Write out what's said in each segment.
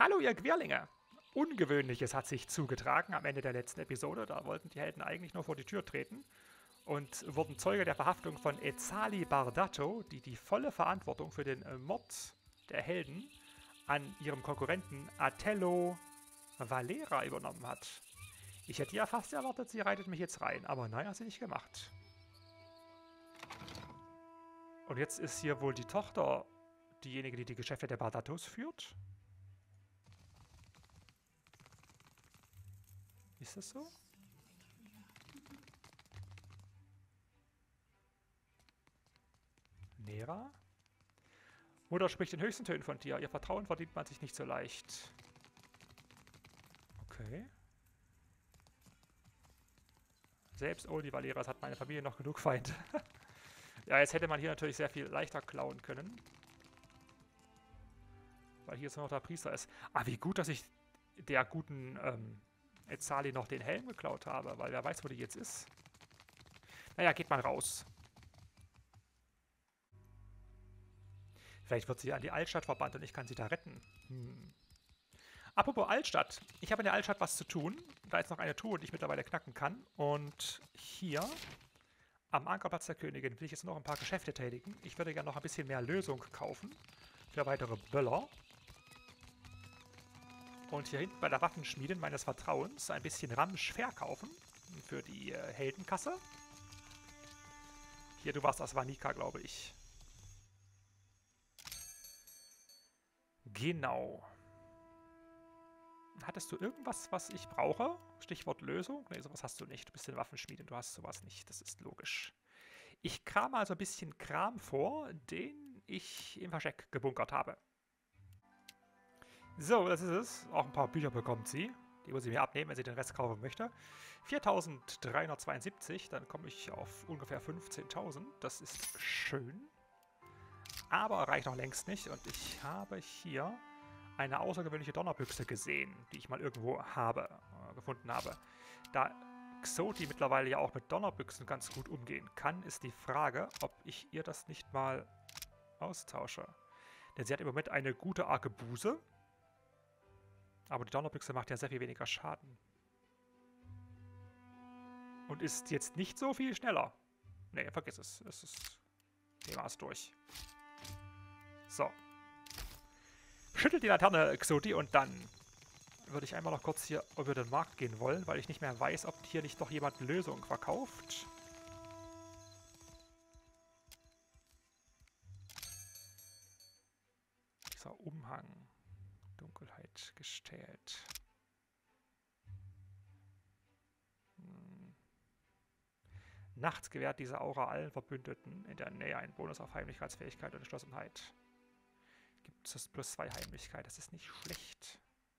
Hallo ihr Querlinge! Ungewöhnliches hat sich zugetragen am Ende der letzten Episode. Da wollten die Helden eigentlich nur vor die Tür treten und wurden Zeuge der Verhaftung von Ezali Bardato, die die volle Verantwortung für den Mord der Helden an ihrem Konkurrenten Atello Valera übernommen hat. Ich hätte ja fast erwartet, sie reitet mich jetzt rein, aber nein, hat sie nicht gemacht. Und jetzt ist hier wohl die Tochter diejenige, die die Geschäfte der Bardatos führt. Ist das so? Nera? Mutter spricht in höchsten Tönen von dir. Ihr Vertrauen verdient man sich nicht so leicht. Okay. Selbst Oldie Valeras hat meine Familie noch genug Feinde. Ja, jetzt hätte man hier natürlich sehr viel leichter klauen können. Weil hier jetzt noch der Priester ist. Ah, wie gut, dass ich der guten Ezali noch den Helm geklaut habe, weil wer weiß, wo die jetzt ist. Naja, geht mal raus. Vielleicht wird sie an die Altstadt verbannt und ich kann sie da retten. Apropos Altstadt. Ich habe in der Altstadt was zu tun. Da ist noch eine Truhe, die ich mittlerweile knacken kann. Und hier am Ankerplatz der Königin will ich jetzt noch ein paar Geschäfte tätigen. Ich würde gerne noch ein bisschen mehr Lösung kaufen für weitere Böller. Und hier hinten bei der Waffenschmiedin meines Vertrauens ein bisschen Ramsch verkaufen für die Heldenkasse. Hier, du warst das Vanika, glaube ich. Genau. Hattest du irgendwas, was ich brauche? Stichwort Lösung? Ne, sowas hast du nicht. Du bist in Waffenschmiede, du hast sowas nicht. Das ist logisch. Ich kram also ein bisschen Kram vor, den ich im Versteck gebunkert habe. So, das ist es. Auch ein paar Bücher bekommt sie. Die muss sie mir abnehmen, wenn sie den Rest kaufen möchte. 4.372, dann komme ich auf ungefähr 15.000. Das ist schön. Aber reicht noch längst nicht. Und ich habe hier eine außergewöhnliche Donnerbüchse gesehen, die ich mal irgendwo gefunden habe. Da Xoti mittlerweile ja auch mit Donnerbüchsen ganz gut umgehen kann, ist die Frage, ob ich ihr das nicht mal austausche. Denn sie hat im Moment eine gute Arkebuse. Aber die Donnerbüchse macht ja sehr viel weniger Schaden. Und ist jetzt nicht so viel schneller. Nee, vergiss es. Thema ist durch. So. Schüttelt die Laterne, Xoti, und dann würde ich einmal noch kurz hier über den Markt gehen wollen, weil ich nicht mehr weiß, ob hier nicht doch jemand Lösung verkauft. Dieser Umhang. Dunkelheit gestählt. Nachts gewährt diese Aura allen Verbündeten in der Nähe einen Bonus auf Heimlichkeitsfähigkeit und Entschlossenheit. Gibt es plus 2 Heimlichkeit, das ist nicht schlecht.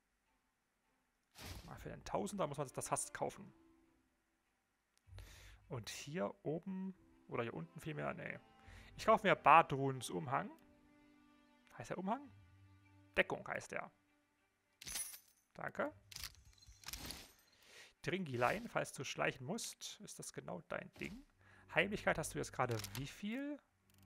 Mal für den Tausender muss man das fast kaufen. Und hier oben, oder hier unten vielmehr, nee. Ich kaufe mir Badruns Umhang. Heißt der Umhang? Deckung heißt der. Danke. Dringilein, falls du schleichen musst, ist das genau dein Ding. Heimlichkeit hast du jetzt gerade wie viel?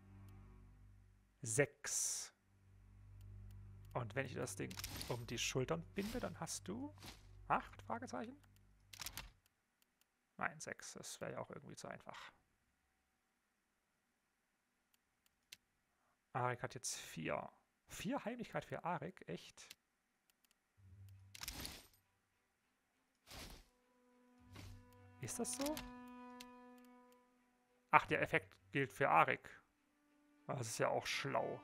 6. Und wenn ich das Ding um die Schultern binde, dann hast du 8? Fragezeichen? Nein, 6. Das wäre ja auch irgendwie zu einfach. Arik hat jetzt 4. 4 Heimlichkeit für Arik? Echt? Ist das so? Ach, der Effekt gilt für Arik. Das ist ja auch schlau.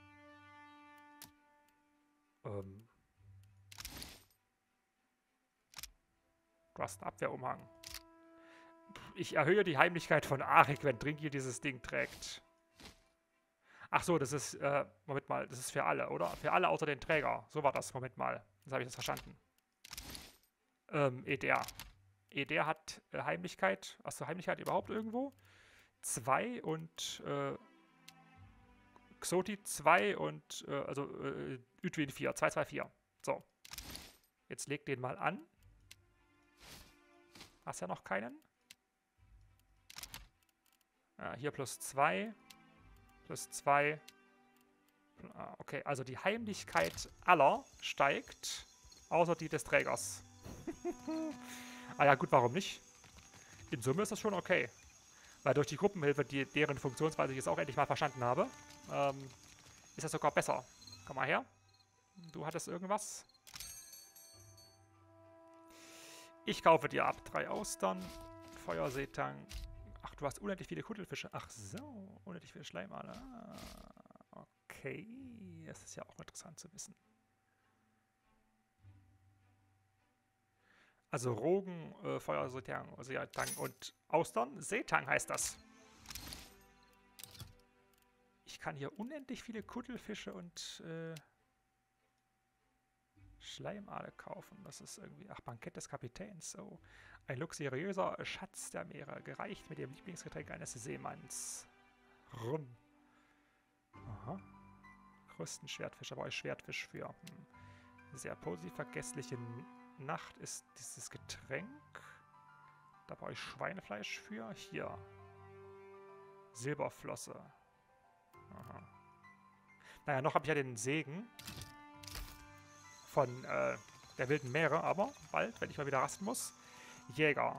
Du hast einen Abwehrumhang. Ich erhöhe die Heimlichkeit von Arik, wenn Drinki dieses Ding trägt. Ach so, das ist, Moment mal, das ist für alle, oder? Für alle außer den Träger. So war das, Moment mal. Jetzt habe ich das verstanden. Eder. Eder hat Heimlichkeit. Hast du Heimlichkeit überhaupt irgendwo? 2 und, Xoti 2 und, Utwin 4. 2, 2, 4. So. Jetzt leg den mal an. Hast ja noch keinen? Ja, hier plus 2. Plus 2. Okay, also die Heimlichkeit aller steigt, außer die des Trägers. Ah ja, gut, warum nicht? In Summe ist das schon okay. Weil durch die Gruppenhilfe, deren Funktionsweise ich jetzt auch endlich mal verstanden habe, ist das sogar besser. Komm mal her. Du hattest irgendwas. Ich kaufe dir ab. 3 Austern, Feuerseetang. Ach, du hast unendlich viele Kuttelfische. Ach so, unendlich viele Schleimaale. Ah, okay, das ist ja auch interessant zu wissen. Also Rogen, Feuerseetang und Austern. Seetang heißt das. Ich kann hier unendlich viele Kuttelfische und Schleimaale kaufen. Das ist irgendwie... Ach, Bankett des Kapitäns. So. Ein luxuriöser Schatz der Meere, gereicht mit dem Lieblingsgetränk eines Seemanns. Rum. Aha. Größten Schwertfisch, aber euch Schwertfisch für. Sehr positiv vergessliche Nacht ist dieses Getränk. Da brauche ich Schweinefleisch für. Hier. Silberflosse. Aha. Naja, noch habe ich ja den Segen von der wilden Meere, aber bald, wenn ich mal wieder rasten muss. Jäger.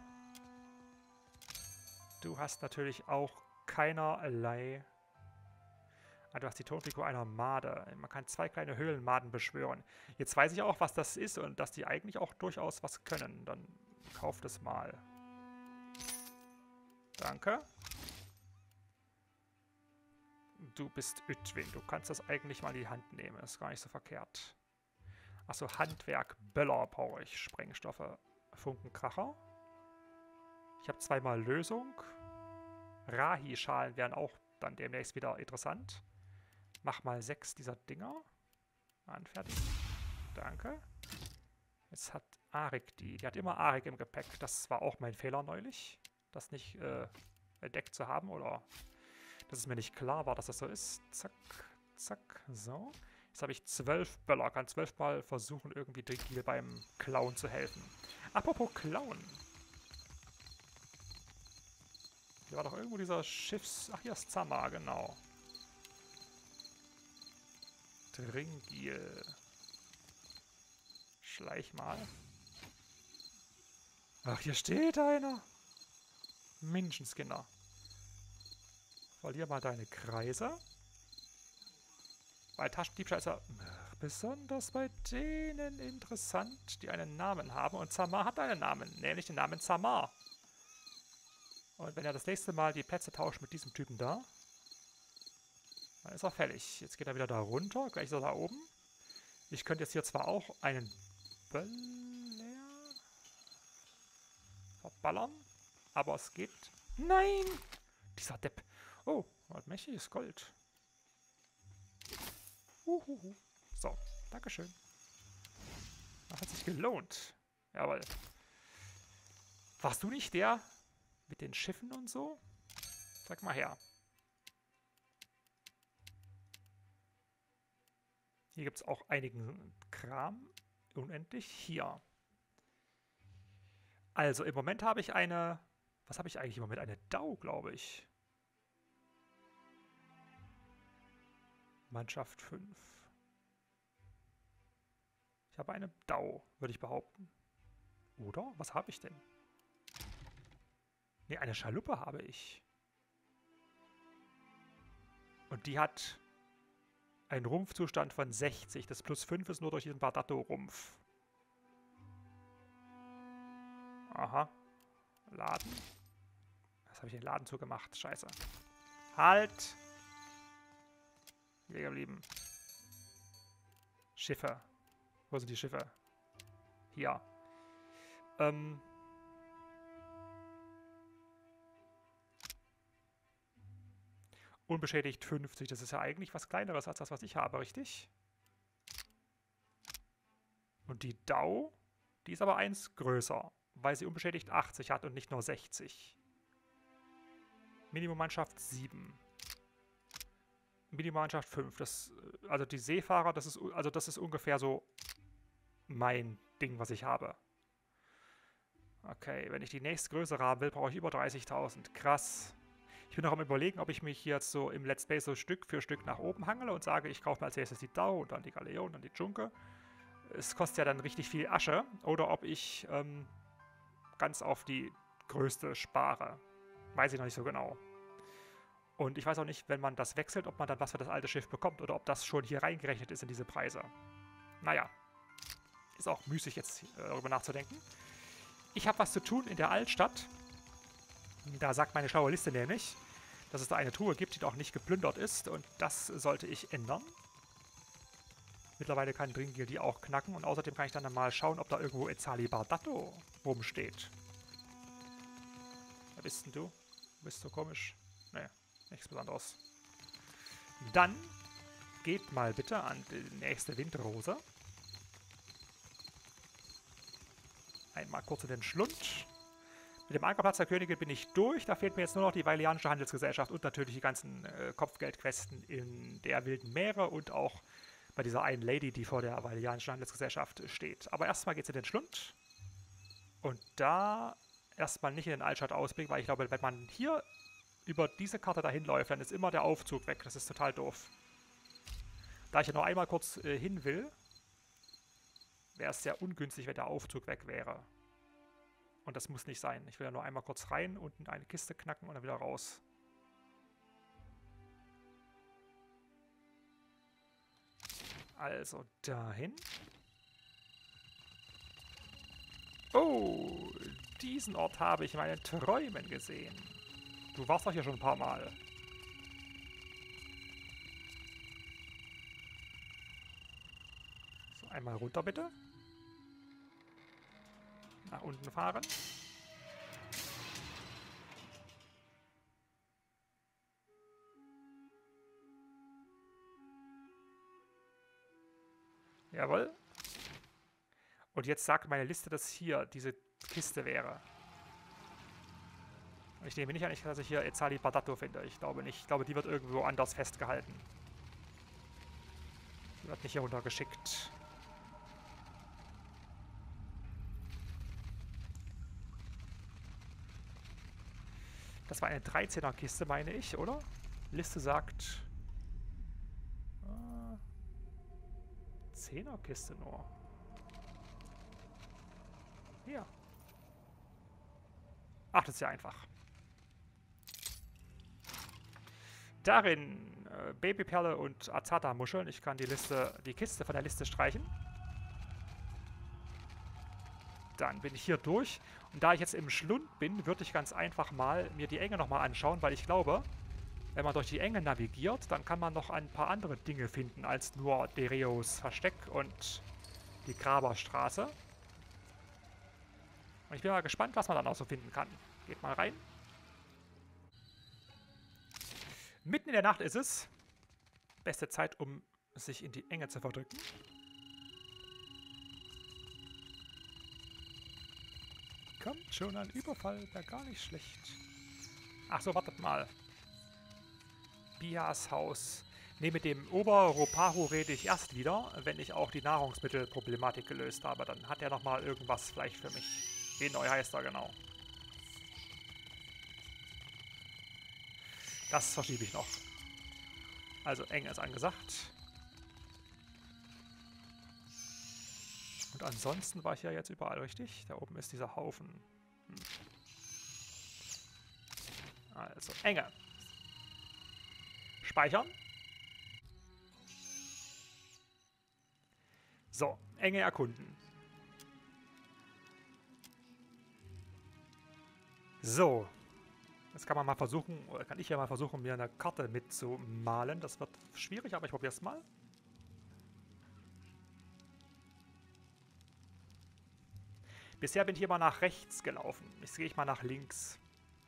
Du hast natürlich auch keinerlei... Ah, du hast die Tonfigur einer Made. Man kann 2 kleine Höhlenmaden beschwören. Jetzt weiß ich auch, was das ist und dass die eigentlich auch durchaus was können. Dann kauft es mal. Danke. Du bist Ütwin. Du kannst das eigentlich mal in die Hand nehmen. Das ist gar nicht so verkehrt. Achso, Handwerk. Böller brauche ich. Sprengstoffe. Funkenkracher. Ich habe 2-mal Lösung. Rahi-Schalen wären auch dann demnächst wieder interessant. Mach mal 6 dieser Dinger. Anfertigen. Danke. Jetzt hat Arik die. Die hat immer Arik im Gepäck. Das war auch mein Fehler neulich. Das nicht entdeckt zu haben oder dass es mir nicht klar war, dass das so ist. Zack, zack, so. Jetzt habe ich 12 Böller. Kann 12 Mal versuchen, irgendwie Drigil beim Klauen zu helfen. Apropos Klauen. Hier war doch irgendwo dieser Schiffs... Ach, hier ist Zamar, genau. Drigil. Schleich mal. Ach, hier steht einer. Menschenskinner. Verlier mal deine Kreise. Bei Taschendiebstahl ist er besonders bei denen interessant, die einen Namen haben. Und Zamar hat einen Namen, nämlich den Namen Zamar. Und wenn er das nächste Mal die Plätze tauscht mit diesem Typen da, dann ist er fällig. Jetzt geht er wieder da runter, gleich ist er da oben. Ich könnte jetzt hier zwar auch einen Böller verballern, aber es geht... Nein! Dieser Depp. Oh, hat mächtiges Gold. So, dankeschön. Das hat sich gelohnt. Jawohl. Warst du nicht der mit den Schiffen und so? Sag mal her. Hier gibt es auch einigen Kram. Unendlich. Hier. Also im Moment habe ich eine... Was habe ich eigentlich im Moment? Eine Dau, glaube ich. Mannschaft 5. Ich habe eine Dau, würde ich behaupten. Oder? Was habe ich denn? Ne, eine Schaluppe habe ich. Und die hat einen Rumpfzustand von 60. Das plus 5 ist nur durch diesen Bardato-Rumpf. Aha. Laden. Was habe ich den Laden zugemacht? Scheiße. Halt! Hier geblieben. Schiffe. Wo sind die Schiffe? Hier. Unbeschädigt 50. Das ist ja eigentlich was Kleineres als das, was ich habe, richtig? Und die Dau, die ist aber 1 größer, weil sie unbeschädigt 80 hat und nicht nur 60. Minimummannschaft 7. Minimummannschaft 5. Das, also die Seefahrer, das ist ungefähr so mein Ding, was ich habe. Okay, wenn ich die nächstgrößere haben will, brauche ich über 30.000. Krass. Ich bin noch am Überlegen, ob ich mich jetzt so im Let's Play so Stück für Stück nach oben hangele und sage, ich kaufe mir als erstes die Dau und dann die Galeon und dann die Junke. Es kostet ja dann richtig viel Asche. Oder ob ich ganz auf die größte spare. Weiß ich noch nicht so genau. Und ich weiß auch nicht, wenn man das wechselt, ob man dann was für das alte Schiff bekommt oder ob das schon hier reingerechnet ist in diese Preise. Naja, ist auch müßig jetzt darüber nachzudenken. Ich habe was zu tun in der Altstadt. Da sagt meine schlaue Liste nämlich, dass es da eine Truhe gibt, die doch nicht geplündert ist. Und das sollte ich ändern. Mittlerweile kann Dringil die auch knacken. Und außerdem kann ich dann mal schauen, ob da irgendwo Ezali Bardato rumsteht. Wer bist denn du? Bist du komisch? Nee, nichts Besonderes. Dann geht mal bitte an die nächste Windrose. Einmal kurz in den Schlund. Mit dem Ankerplatz der Könige bin ich durch. Da fehlt mir jetzt nur noch die Vailianische Handelsgesellschaft und natürlich die ganzen Kopfgeldquesten in der wilden Meere und auch bei dieser einen Lady, die vor der Vailianischen Handelsgesellschaft steht. Aber erstmal geht's in den Schlund. Und da erstmal nicht in den Altstadt-Ausblick, weil ich glaube, wenn man hier über diese Karte dahin läuft, dann ist immer der Aufzug weg. Das ist total doof. Da ich ja nur einmal kurz hin will, wäre es sehr ungünstig, wenn der Aufzug weg wäre. Und das muss nicht sein. Ich will ja nur einmal kurz rein, unten eine Kiste knacken und dann wieder raus. Also dahin. Oh, diesen Ort habe ich in meinen Träumen gesehen. Du warst doch hier schon ein paar Mal. So, einmal runter bitte. Nach unten fahren. Jawohl. Und jetzt sagt meine Liste, dass hier diese Kiste wäre. Und ich nehme nicht an, dass ich hier Ezali Bardato finde. Ich glaube nicht. Ich glaube, die wird irgendwo anders festgehalten. Die wird nicht hier runtergeschickt. Das war eine 13er-Kiste, meine ich, oder? Liste sagt... 10er-Kiste nur. Hier. Ach, das ist ja einfach. Darin Babyperle und Azata-Muscheln. Ich kann die Kiste von der Liste streichen. Dann bin ich hier durch. Und da ich jetzt im Schlund bin, würde ich ganz einfach mal mir die Enge nochmal anschauen, weil ich glaube, wenn man durch die Enge navigiert, dann kann man noch ein paar andere Dinge finden als nur Dereos Versteck und die Graberstraße. Und ich bin mal gespannt, was man dann auch so finden kann. Geht mal rein. Mitten in der Nacht ist es. Beste Zeit, um sich in die Enge zu verdrücken. Kommt schon, ein Überfall, wäre gar nicht schlecht. Ach so, wartet mal. Bias Haus. Ne, mit dem Ober-Roparu rede ich erst wieder, wenn ich auch die Nahrungsmittelproblematik gelöst habe. Dann hat er nochmal irgendwas vielleicht für mich. Enoi heißt er, genau. Das verschiebe ich noch. Also eng ist angesagt. Und ansonsten war ich ja jetzt überall richtig. Da oben ist dieser Haufen. Also Enge. Speichern. So, Enge erkunden. So. Jetzt kann man mal versuchen, oder kann ich ja mal versuchen, mir eine Karte mitzumalen. Das wird schwierig, aber ich probiere es mal. Bisher bin ich immer nach rechts gelaufen. Jetzt gehe ich mal nach links.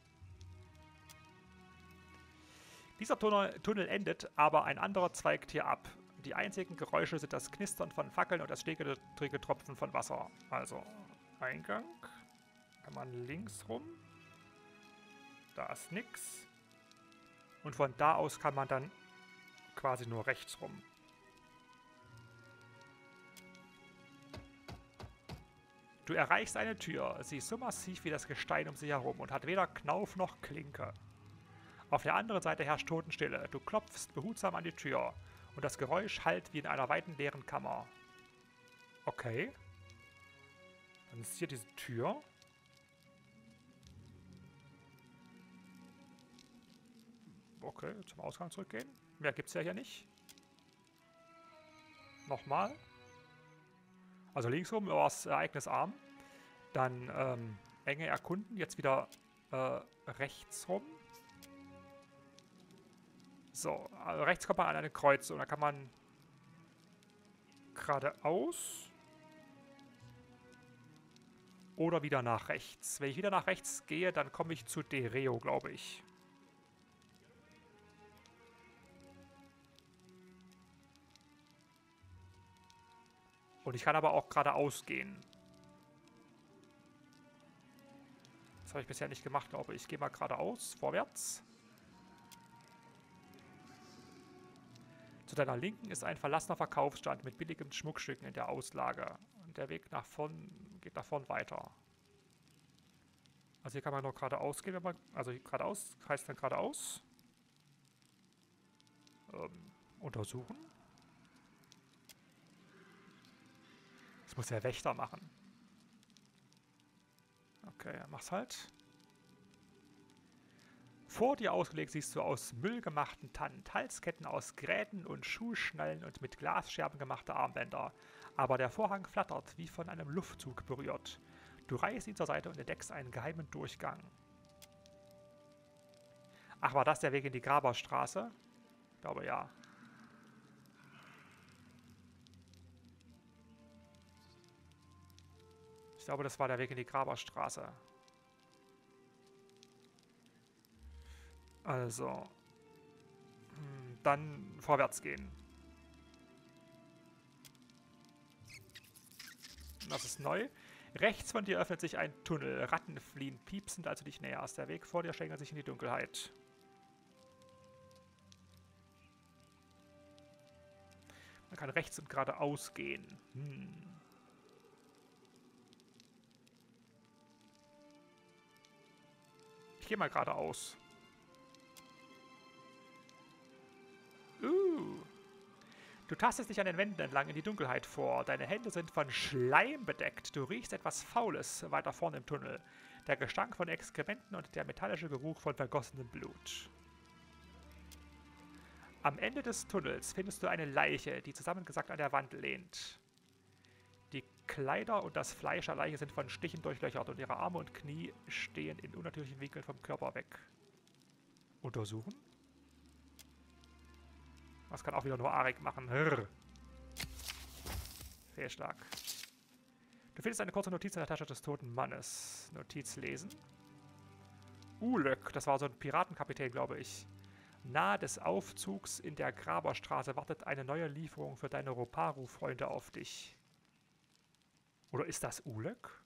Dieser Tunnel endet, aber ein anderer zweigt hier ab. Die einzigen Geräusche sind das Knistern von Fackeln und das stetige Tropfen von Wasser. Also Eingang. Kann man links rum. Da ist nix. Und von da aus kann man dann quasi nur rechts rum. Du erreichst eine Tür. Sie ist so massiv wie das Gestein um sie herum und hat weder Knauf noch Klinke. Auf der anderen Seite herrscht Totenstille. Du klopfst behutsam an die Tür und das Geräusch hallt wie in einer weiten leeren Kammer. Okay. Dann ist hier diese Tür. Okay, zum Ausgang zurückgehen. Mehr gibt es ja hier nicht. Nochmal. Also links rum war es ereignisarm. Dann enge erkunden. Jetzt wieder rechts rum. So, also rechts kommt man an eine Kreuzung. Da kann man geradeaus oder wieder nach rechts. Wenn ich wieder nach rechts gehe, dann komme ich zu Dereo, glaube ich. Und ich kann aber auch geradeaus gehen. Das habe ich bisher nicht gemacht, glaube ich. Ich gehe mal geradeaus, vorwärts. Zu deiner Linken ist ein verlassener Verkaufsstand mit billigen Schmuckstücken in der Auslage. Und der Weg nach vorn geht nach vorn weiter. Also hier kann man nur geradeaus gehen, wenn man... Also geradeaus heißt dann geradeaus. Untersuchen. Das muss der Wächter machen. Okay, mach's halt. Vor dir ausgelegt siehst du aus Müll gemachten Tannen, Halsketten aus Gräten und Schuhschnallen und mit Glasscherben gemachte Armbänder. Aber der Vorhang flattert, wie von einem Luftzug berührt. Du reißt ihn zur Seite und entdeckst einen geheimen Durchgang. Ach, war das der Weg in die Graberstraße? Ich glaube, ja. Ich glaube, das war der Weg in die Graberstraße. Also, dann vorwärts gehen. Das ist neu. Rechts von dir öffnet sich ein Tunnel. Ratten fliehen piepsend, als du dich näherst. Der Weg vor dir schlängelt sich in die Dunkelheit. Man kann rechts und geradeaus gehen. Ich gehe mal geradeaus. Du tastest dich an den Wänden entlang in die Dunkelheit vor. Deine Hände sind von Schleim bedeckt. Du riechst etwas Faules weiter vorne im Tunnel. Der Gestank von Exkrementen und der metallische Geruch von vergossenem Blut. Am Ende des Tunnels findest du eine Leiche, die zusammengesackt an der Wand lehnt. Die Kleider und das Fleisch der Leiche sind von Stichen durchlöchert und ihre Arme und Knie stehen in unnatürlichen Winkeln vom Körper weg. Untersuchen? Das kann auch wieder nur Arik machen. Hirr. Fehlschlag. Du findest eine kurze Notiz in der Tasche des toten Mannes. Notiz lesen. Ulök, das war so ein Piratenkapitän, glaube ich. Nahe des Aufzugs in der Graberstraße wartet eine neue Lieferung für deine Roparu-Freunde auf dich. Oder ist das Ulök?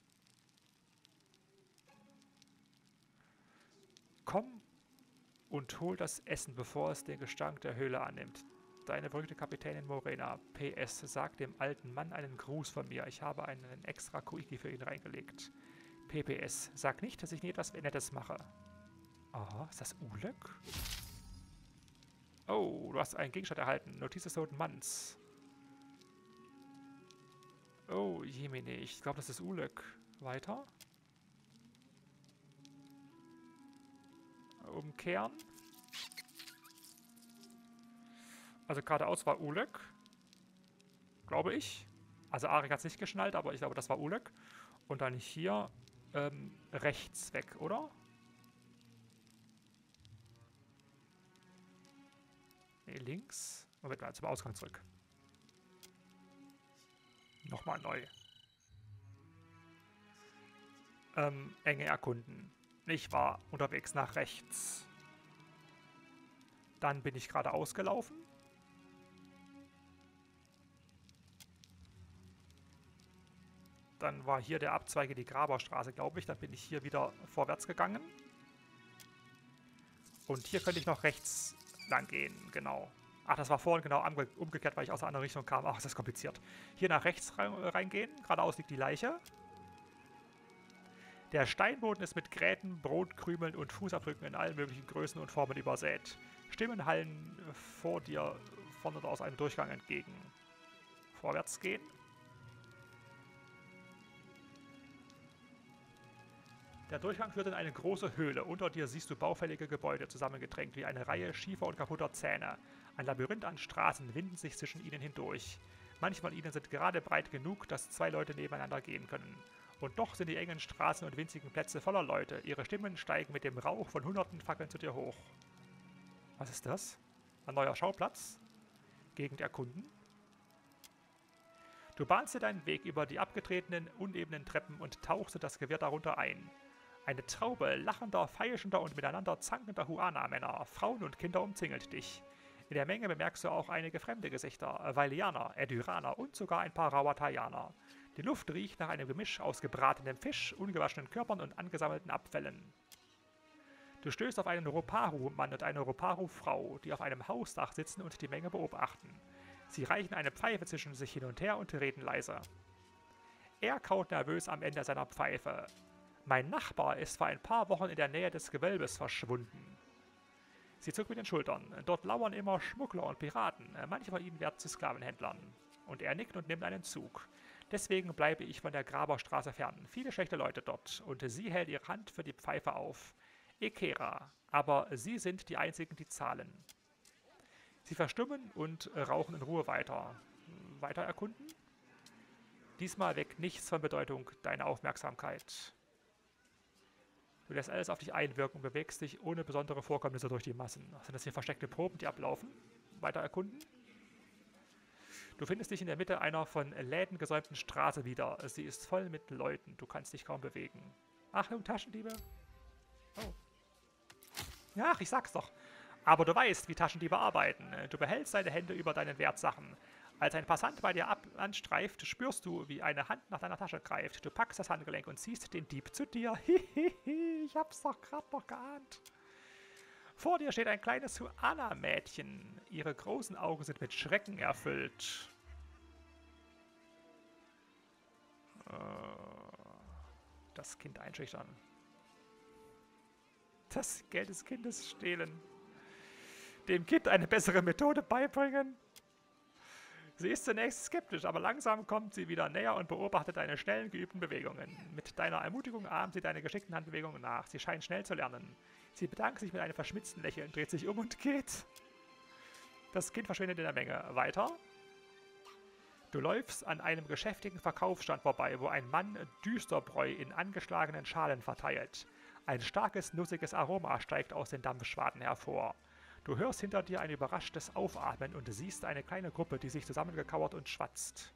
Komm und hol das Essen, bevor es den Gestank der Höhle annimmt. Deine berühmte Kapitänin Morena. PS, sag dem alten Mann einen Gruß von mir. Ich habe einen extra Kuiki für ihn reingelegt. PPS, sag nicht, dass ich nie etwas Nettes mache. Aha, ist das Ulök? Oh, du hast einen Gegenstand erhalten. Notiz des toten Manns. Oh, Jemine, ich glaube, das ist Ulök. Weiter. Umkehren. Also geradeaus war Ulök. Glaube ich. Also Arik hat es nicht geschnallt, aber ich glaube, das war Ulök. Und dann hier rechts weg, oder? Nee, links. Moment mal, zum Ausgang zurück. Nochmal neu. Enge erkunden. Ich war unterwegs nach rechts. Dann bin ich geradeaus gelaufen. Dann war hier der Abzweig in die Graberstraße, glaube ich. Dann bin ich hier wieder vorwärts gegangen. Und hier könnte ich noch rechts lang gehen, genau. Ach, das war vorhin genau umgekehrt, weil ich aus der anderen Richtung kam. Ach, ist das kompliziert. Hier nach rechts reingehen. Geradeaus liegt die Leiche. Der Steinboden ist mit Gräten, Brotkrümeln und Fußabdrücken in allen möglichen Größen und Formen übersät. Stimmen hallen vor dir von und aus einem Durchgang entgegen. Vorwärts gehen. Der Durchgang führt in eine große Höhle. Unter dir siehst du baufällige Gebäude, zusammengedrängt wie eine Reihe schiefer und kaputter Zähne. Ein Labyrinth an Straßen winden sich zwischen ihnen hindurch. Manche von ihnen sind gerade breit genug, dass 2 Leute nebeneinander gehen können. Und doch sind die engen Straßen und winzigen Plätze voller Leute. Ihre Stimmen steigen mit dem Rauch von hunderten Fackeln zu dir hoch. Was ist das? Ein neuer Schauplatz? Gegend erkunden? Du bahnst dir deinen Weg über die abgetretenen, unebenen Treppen und tauchst in das Gewirr darunter ein. Eine Traube lachender, feischender und miteinander zankender Huana-Männer, Frauen und Kinder umzingelt dich. In der Menge bemerkst du auch einige fremde Gesichter, Vailianer, Edyraner und sogar ein paar Rawataianer. Die Luft riecht nach einem Gemisch aus gebratenem Fisch, ungewaschenen Körpern und angesammelten Abfällen. Du stößt auf einen Roparu-Mann und eine Roparu-Frau, die auf einem Hausdach sitzen und die Menge beobachten. Sie reichen eine Pfeife zwischen sich hin und her und reden leise. Er kaut nervös am Ende seiner Pfeife. Mein Nachbar ist vor ein paar Wochen in der Nähe des Gewölbes verschwunden. Sie zuckt mit den Schultern. Dort lauern immer Schmuggler und Piraten. Manche von ihnen werden zu Sklavenhändlern. Und er nickt und nimmt einen Zug. Deswegen bleibe ich von der Graberstraße fern. Viele schlechte Leute dort. Und sie hält ihre Hand für die Pfeife auf. Ekera. Aber sie sind die einzigen, die zahlen. Sie verstummen und rauchen in Ruhe weiter. Weiter erkunden? Diesmal weckt nichts von Bedeutung deine Aufmerksamkeit. Du lässt alles auf dich einwirken und bewegst dich ohne besondere Vorkommnisse durch die Massen. Sind das hier versteckte Proben, die ablaufen? Weiter erkunden? Du findest dich in der Mitte einer von Läden gesäumten Straße wieder. Sie ist voll mit Leuten. Du kannst dich kaum bewegen. Achtung, Taschendiebe. Oh. Ja, ich sag's doch. Aber du weißt, wie Taschendiebe arbeiten. Du behältst deine Hände über deinen Wertsachen. Als ein Passant bei dir anstreift, spürst du, wie eine Hand nach deiner Tasche greift. Du packst das Handgelenk und ziehst den Dieb zu dir. Hihihi, ich hab's doch gerade noch geahnt. Vor dir steht ein kleines Huana-Mädchen. Ihre großen Augen sind mit Schrecken erfüllt. Das Kind einschüchtern. Das Geld des Kindes stehlen. Dem Kind eine bessere Methode beibringen. Sie ist zunächst skeptisch, aber langsam kommt sie wieder näher und beobachtet deine schnellen, geübten Bewegungen. Mit deiner Ermutigung ahmt sie deine geschickten Handbewegungen nach. Sie scheint schnell zu lernen. Sie bedankt sich mit einem verschmitzten Lächeln, dreht sich um und geht. Das Kind verschwindet in der Menge. Weiter. Du läufst an einem geschäftigen Verkaufsstand vorbei, wo ein Mann Düsterbräu in angeschlagenen Schalen verteilt. Ein starkes, nussiges Aroma steigt aus den Dampfschwaden hervor. Du hörst hinter dir ein überraschtes Aufatmen und siehst eine kleine Gruppe, die sich zusammengekauert und schwatzt.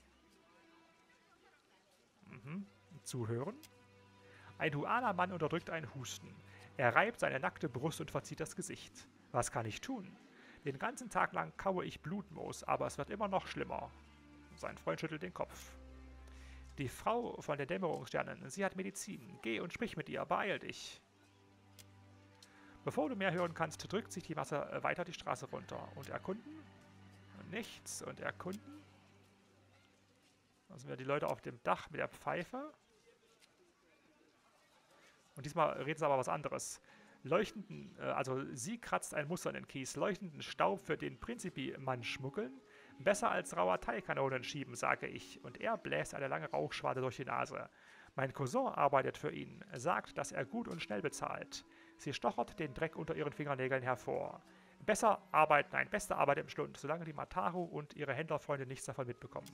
Zuhören? Ein Huana-Mann unterdrückt einen Husten. Er reibt seine nackte Brust und verzieht das Gesicht. Was kann ich tun? Den ganzen Tag lang kaue ich Blutmoos, aber es wird immer noch schlimmer. Sein Freund schüttelt den Kopf. Die Frau von den Dämmerungssternen, sie hat Medizin. Geh und sprich mit ihr, beeil dich. Bevor du mehr hören kannst, drückt sich die Masse weiter die Straße runter. Und erkunden? Nichts. Und erkunden? Da sind wir die Leute auf dem Dach mit der Pfeife. Und diesmal redet es aber was anderes. Also sie kratzt ein Muster in den Kies. Leuchtenden Staub für den Prinzipi-Mann schmuggeln. Besser als Rawatei-Kanonen schieben, sage ich. Und er bläst eine lange Rauchschwade durch die Nase. Mein Cousin arbeitet für ihn. Sagt, dass er gut und schnell bezahlt. Sie stochert den Dreck unter ihren Fingernägeln hervor. Beste Arbeit im Schlund, solange die Mataru und ihre Händlerfreunde nichts davon mitbekommen.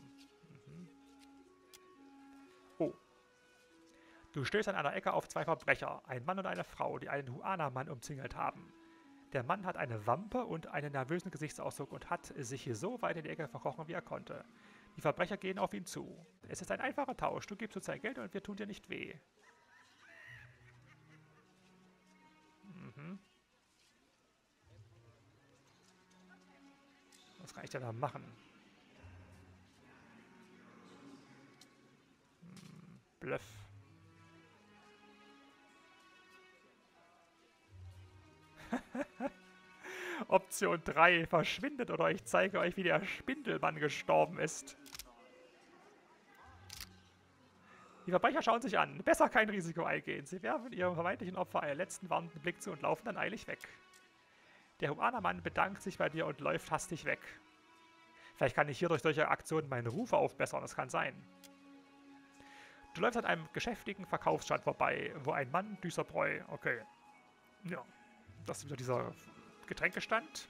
Oh. Du stößt an einer Ecke auf 2 Verbrecher, ein Mann und eine Frau, die einen Huana-Mann umzingelt haben. Der Mann hat eine Wampe und einen nervösen Gesichtsausdruck und hat sich hier so weit in die Ecke verkrochen, wie er konnte. Die Verbrecher gehen auf ihn zu. Es ist ein einfacher Tausch. Du gibst uns dein Geld und wir tun dir nicht weh. Was kann ich denn da machen? Bluff. Option 3. Verschwindet oder ich zeige euch, wie der Spindelmann gestorben ist. Die Verbrecher schauen sich an. Besser kein Risiko eingehen. Sie werfen ihrem vermeintlichen Opfer einen letzten warnenden Blick zu und laufen dann eilig weg. Der Humanermann bedankt sich bei dir und läuft hastig weg. Vielleicht kann ich hier durch solche Aktionen meinen Ruf aufbessern. Das kann sein. Du läufst an einem geschäftigen Verkaufsstand vorbei, wo ein Mann düster Bräu. Okay. Ja. Das ist wieder dieser Getränkestand.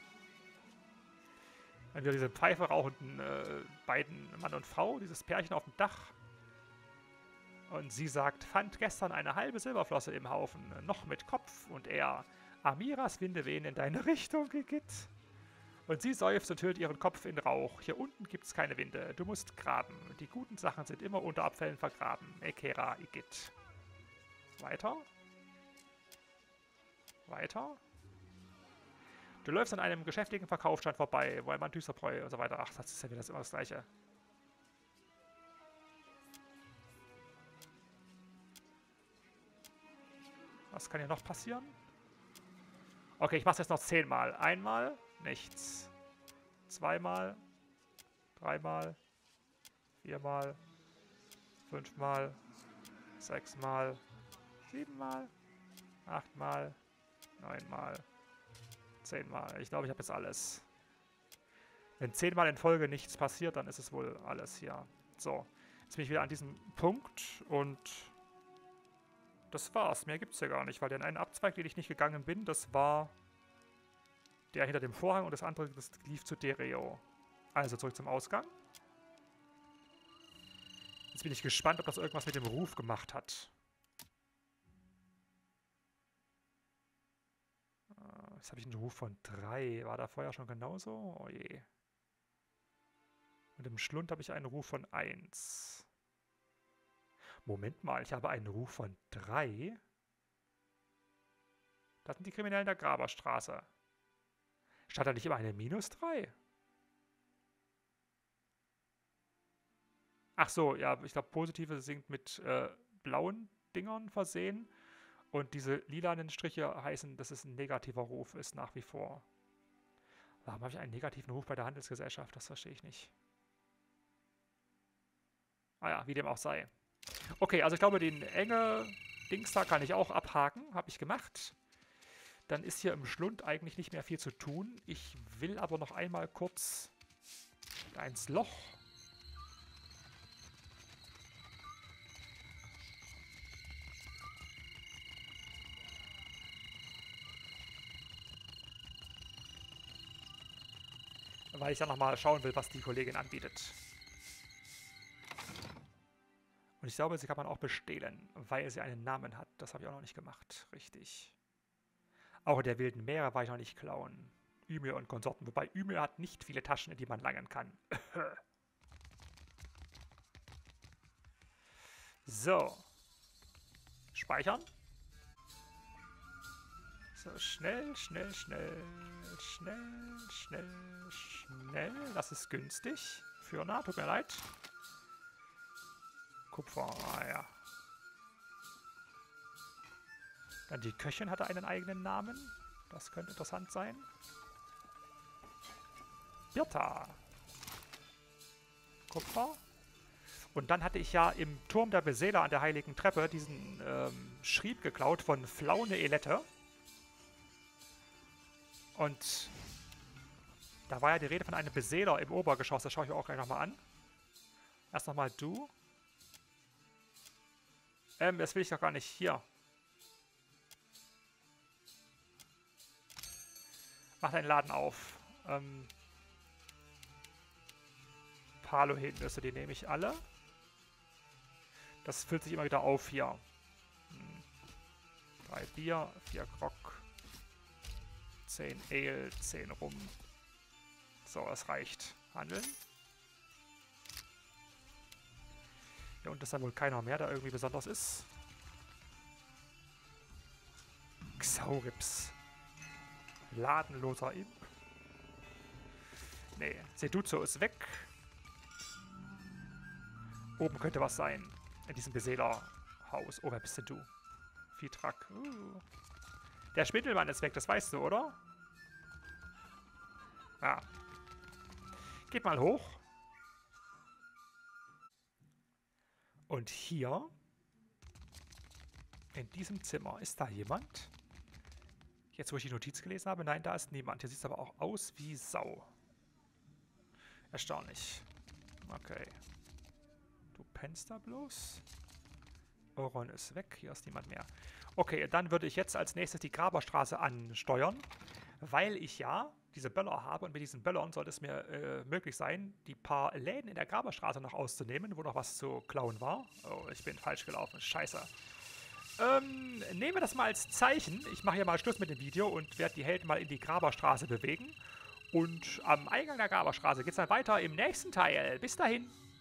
Dann wieder diese Pfeife rauchenden beiden Mann und Frau, dieses Pärchen auf dem Dach. Und sie sagt, fand gestern eine halbe Silberflosse im Haufen, noch mit Kopf. Und er, Amiras Winde wehen in deine Richtung, Igitt. Und sie seufzt und hüllt ihren Kopf in Rauch. Hier unten gibt's keine Winde, du musst graben. Die guten Sachen sind immer unter Abfällen vergraben. Ekera, Igitt. Weiter. Weiter. Du läufst an einem geschäftigen Verkaufsstand vorbei, wo ein Mann Düsterbräu und so weiter. Ach, das ist ja wieder immer das Gleiche. Was kann hier noch passieren? Okay, ich mach's jetzt noch 10-mal. Einmal, nichts. Zweimal, dreimal, 4-mal, 5-mal, 6-mal, 7-mal, 8-mal, 9-mal, 10-mal. Ich glaube, ich habe jetzt alles. Wenn 10-mal in Folge nichts passiert, dann ist es wohl alles hier. So, jetzt bin ich wieder an diesem Punkt und das war's. Mehr gibt's ja gar nicht, weil den einen Abzweig, den ich nicht gegangen bin, das war der hinter dem Vorhang und das andere, das lief zu Dereo. Also zurück zum Ausgang. Jetzt bin ich gespannt, ob das irgendwas mit dem Ruf gemacht hat. Jetzt habe ich einen Ruf von 3. War da vorher schon genauso? Oh je. Und im Schlund habe ich einen Ruf von 1. Moment mal, ich habe einen Ruf von 3. Das sind die Kriminellen der Graberstraße. Stand da nicht immer eine -3? Ach so, ja, ich glaube, positive sind mit blauen Dingern versehen. Und diese lilanen Striche heißen, dass es ein negativer Ruf ist nach wie vor. Warum habe ich einen negativen Ruf bei der Handelsgesellschaft? Das verstehe ich nicht. Ah ja, wie dem auch sei. Okay, also ich glaube, den enge Dings da kann ich auch abhaken. Habe ich gemacht. Dann ist hier im Schlund eigentlich nicht mehr viel zu tun. Ich will aber noch einmal kurz ins Loch. Weil ich dann nochmal schauen will, was die Kollegin anbietet. Und ich glaube, sie kann man auch bestehlen, weil sie einen Namen hat. Das habe ich auch noch nicht gemacht. Richtig. Auch in der wilden Meere war ich noch nicht klauen. Ymir und Konsorten. Wobei Ymir hat nicht viele Taschen, in die man langen kann. So. Speichern. So, schnell, schnell, schnell. Schnell, schnell, schnell. Das ist günstig. Fürna, tut mir leid. Kupfer, ah ja. Dann die Köchin hatte einen eigenen Namen. Das könnte interessant sein. Birta. Kupfer. Und dann hatte ich ja im Turm der Beseeler an der Heiligen Treppe diesen Schrieb geklaut von Flaune Elette. Und da war ja die Rede von einem Beseeler im Obergeschoss. Das schaue ich mir auch gleich nochmal an. Erst nochmal du. Das will ich doch gar nicht. Hier. Mach deinen Laden auf. Palohin-Nüsse, die nehme ich alle. Das füllt sich immer wieder auf hier. 3 Bier, 4 Grog, 10 Ale, 10 Rum. So, das reicht. Handeln. Hier unten ist dann wohl keiner mehr, der irgendwie besonders ist. Xaurips. Ladenloser Imp. Nee, Seduzzo ist weg. Oben könnte was sein. In diesem Beseeler-Haus. Oh, wer bist denn du? Fitrak. Der Spindelmann ist weg, das weißt du, oder? Ja. Geht mal hoch. Und hier, in diesem Zimmer, ist da jemand? Jetzt, wo ich die Notiz gelesen habe, nein, da ist niemand. Hier sieht es aber auch aus wie Sau. Erstaunlich. Okay. Du pennst da bloß. Oron ist weg, hier ist niemand mehr. Okay, dann würde ich jetzt als nächstes die Graberstraße ansteuern, weil ich ja diese Böller habe und mit diesen Böllern sollte es mir möglich sein, die paar Läden in der Graberstraße noch auszunehmen, wo noch was zu klauen war. Oh, ich bin falsch gelaufen, scheiße. Nehmen wir das mal als Zeichen. Ich mache hier mal Schluss mit dem Video und werde die Helden mal in die Graberstraße bewegen. Und am Eingang der Graberstraße geht es dann weiter im nächsten Teil. Bis dahin.